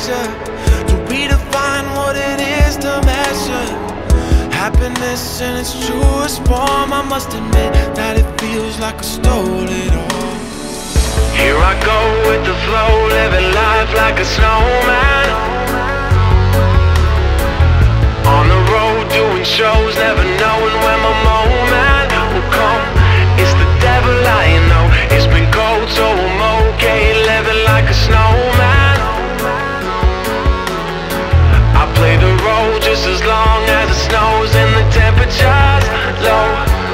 measure, to redefine what it is to measure happiness in its truest form. I must admit that it feels like I stole it all. Here I go with the flow, living life like a snowman. On the road doing shows, never knowing when my moment will come. It's the devil, I know. It's been cold, so I'm okay, living like a snowman. I play the role just as long as it snows and the temperature's low.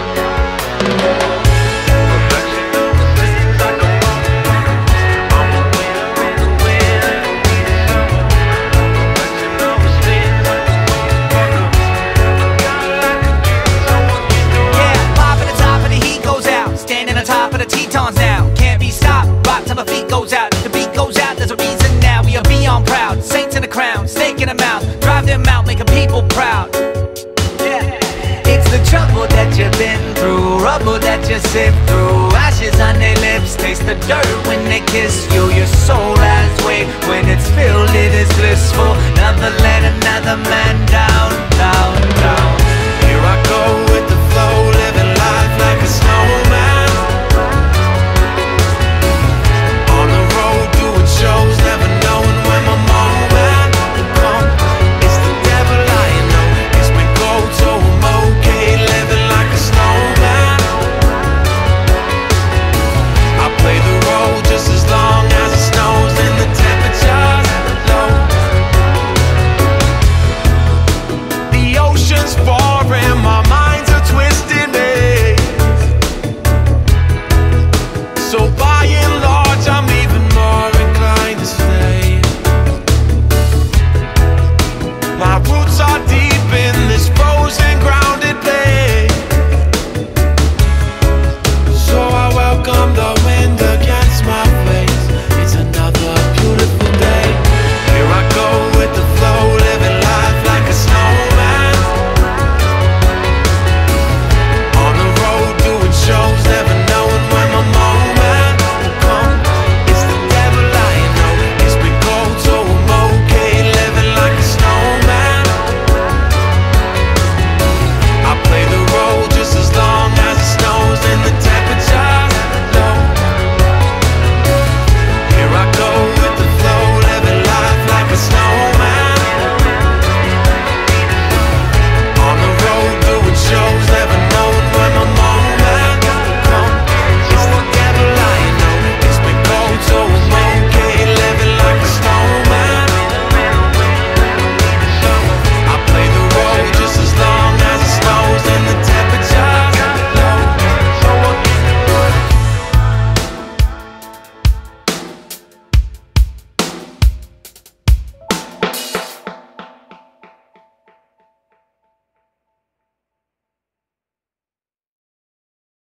Trouble that you've been through, rubble that you sift through, ashes on their lips, taste the dirt when they kiss you. Your soul has weight, when it's filled it is blissful. Never let another man down, down, down.